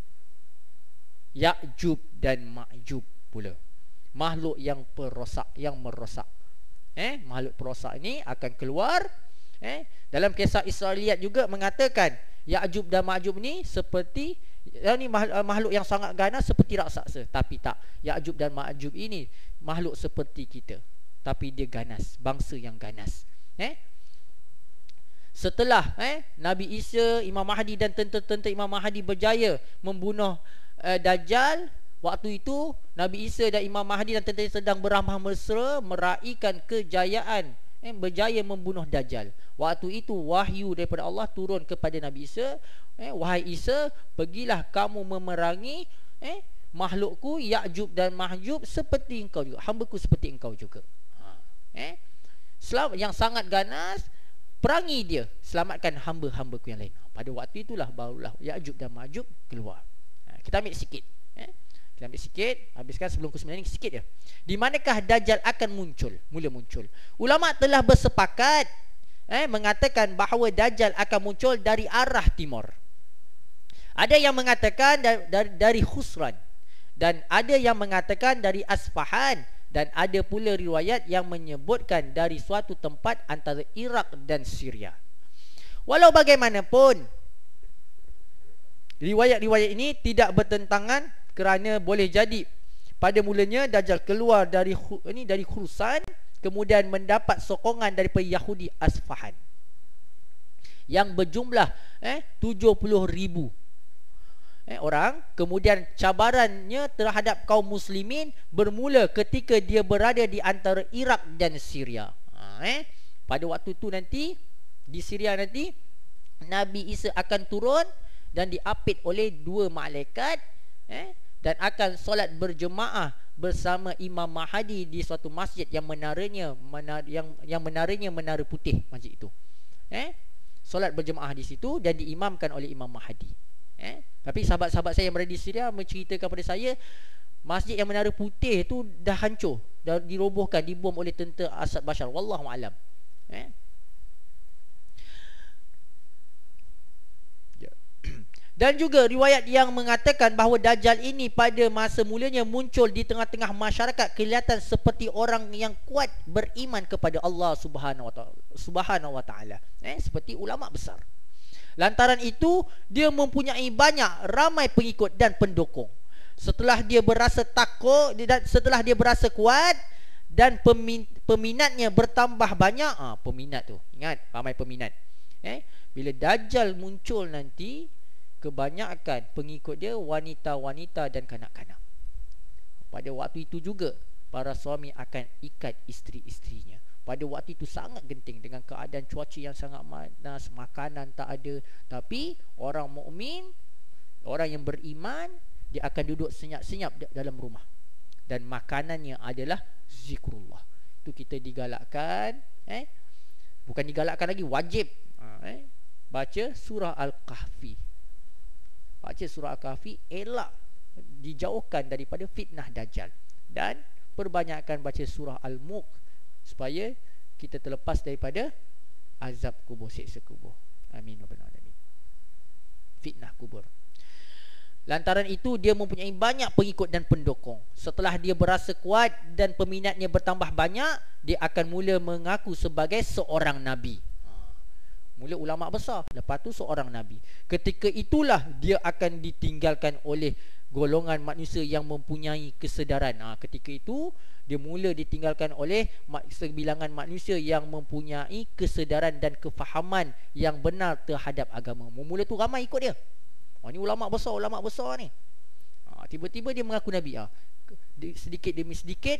Ya'jub dan Ma'jub pula, makhluk yang perosak, yang merosak. Eh, makhluk perosak ini akan keluar. Eh, dalam kisah Israiliyat juga mengatakan Ya'jub dan Ma'jub ni seperti ini makhluk yang sangat ganas seperti raksasa, tapi tak. Ya'jub dan Ma'jub ini makhluk seperti kita, tapi dia ganas, bangsa yang ganas. Eh, setelah eh Nabi Isa, Imam Mahdi dan tentera-tentera Imam Mahdi berjaya membunuh Uh, Dajjal, waktu itu Nabi Isa dan Imam Mahdi dan tentera sedang beramah mesra meraihkan kejayaan, eh, berjaya membunuh Dajjal. Waktu itu wahyu daripada Allah turun kepada Nabi Isa, eh, wahai Isa, pergilah kamu memerangi eh, makhlukku Ya'jub dan Ma'jub seperti engkau juga, hamba-Ku seperti engkau juga. ha. eh, Selamat, yang sangat ganas, perangi dia, selamatkan hamba-hamba-Ku yang lain. Pada waktu itulah barulah Ya'jub dan Ma'jub keluar. Kita ambil sikit, eh? Kita ambil sikit, habiskan sebelum pukul sembilan ni sikit je. Di manakah Dajjal akan muncul? Mula muncul. Ulama telah bersepakat eh, mengatakan bahawa Dajjal akan muncul dari arah timur. Ada yang mengatakan dari, dari, dari Khusran, dan ada yang mengatakan dari Asfahan, dan ada pula riwayat yang menyebutkan dari suatu tempat antara Iraq dan Syria. Walau bagaimanapun, riwayat-riwayat ini tidak bertentangan, kerana boleh jadi pada mulanya Dajjal keluar dari ini dari Khurasan, kemudian mendapat sokongan daripada Yahudi Asfahan yang berjumlah eh tujuh puluh ribu eh, orang. Kemudian cabarannya terhadap kaum muslimin bermula ketika dia berada di antara Iraq dan Syria. Ha, eh pada waktu itu nanti di Syria nanti Nabi Isa akan turun dan diapit oleh dua malaikat, eh, dan akan solat berjemaah bersama Imam Mahdi di suatu masjid yang menaranya menar, yang yang menaranya menara putih masjid itu. Eh, solat berjemaah di situ dan diimamkan oleh Imam Mahdi. Eh, tapi sahabat-sahabat saya yang berada di Syria menceritakan kepada saya, masjid yang menara putih itu dah hancur, dah dirobohkan, dibom oleh tentera Asad Bashar. Wallahu alam. Eh, Dan juga riwayat yang mengatakan bahawa Dajjal ini pada masa mulanya muncul di tengah-tengah masyarakat, kelihatan seperti orang yang kuat beriman kepada Allah Subhanahu wa taala. Subhanahu wa taala. Eh, seperti ulama besar. Lantaran itu dia mempunyai banyak ramai pengikut dan pendukung. Setelah dia berasa takut dan setelah dia berasa kuat dan peminatnya bertambah banyak, ah peminat tu. Ingat, ramai peminat. Eh, bila Dajjal muncul nanti, kebanyakan pengikut dia wanita-wanita dan kanak-kanak. Pada waktu itu juga para suami akan ikat isteri-isterinya. Pada waktu itu sangat genting dengan keadaan cuaca yang sangat panas, makanan tak ada. Tapi orang mukmin, orang yang beriman, dia akan duduk senyap-senyap dalam rumah. Dan makanannya adalah zikrullah. Itu kita digalakkan, eh? Bukan digalakkan lagi, wajib, eh? Baca surah Al-Kahfi. Baca surah Al-Kahfi, elak dijauhkan daripada fitnah Dajjal. Dan perbanyakkan baca surah Al-Mulk supaya kita terlepas daripada azab kubur, siksa kubur. Amin wa alamin. Fitnah kubur. Lantaran itu dia mempunyai banyak pengikut dan pendukung. Setelah dia berasa kuat dan peminatnya bertambah banyak, dia akan mula mengaku sebagai seorang nabi. Mula ulama besar, lepas tu seorang nabi. Ketika itulah dia akan ditinggalkan oleh golongan manusia yang mempunyai kesedaran. Ha, ketika itu dia mula ditinggalkan oleh sebilangan manusia yang mempunyai kesedaran dan kefahaman yang benar terhadap agama. Mula tu ramai ikut dia. Oh, ni ulama besar, ulama besar ni. Ha, tiba-tiba dia mengaku nabi. Ha, sedikit demi sedikit,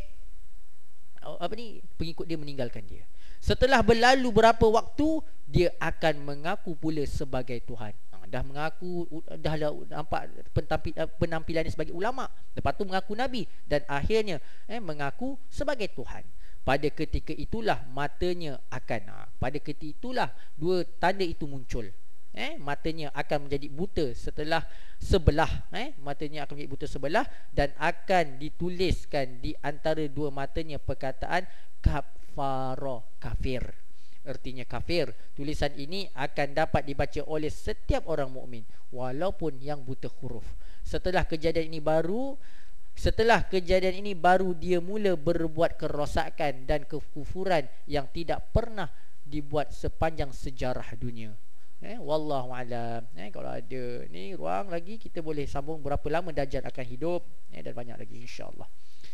apa ni, pengikut dia meninggalkan dia. Setelah berlalu berapa waktu, dia akan mengaku pula sebagai Tuhan. Ha, dah mengaku, dah nampak penampilannya sebagai ulama, lepas tu mengaku nabi, dan akhirnya eh, mengaku sebagai Tuhan. Pada ketika itulah matanya akan, ha, pada ketika itulah dua tanda itu muncul. Eh, matanya akan menjadi buta setelah sebelah, eh, matanya akan menjadi buta sebelah, dan akan dituliskan di antara dua matanya perkataan kafara, kafir. Artinya kafir. Tulisan ini akan dapat dibaca oleh setiap orang mukmin walaupun yang buta huruf. Setelah kejadian ini baru Setelah kejadian ini baru dia mula berbuat kerosakan dan kekufuran yang tidak pernah dibuat sepanjang sejarah dunia. Eh, wallahu alam. Eh, kalau ada ni ruang lagi, kita boleh sambung berapa lama Dajjal akan hidup, eh, dan banyak lagi insya-Allah.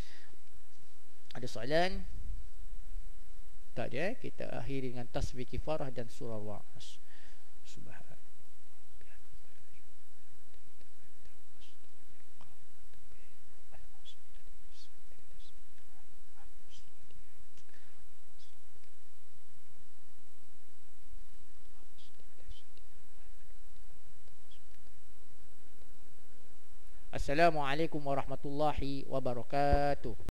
Ada soalan? Tak ada, eh? Kita akhiri dengan tasbih kifarah dan surah Waas. Subhan. Assalamualaikum warahmatullahi wabarakatuh.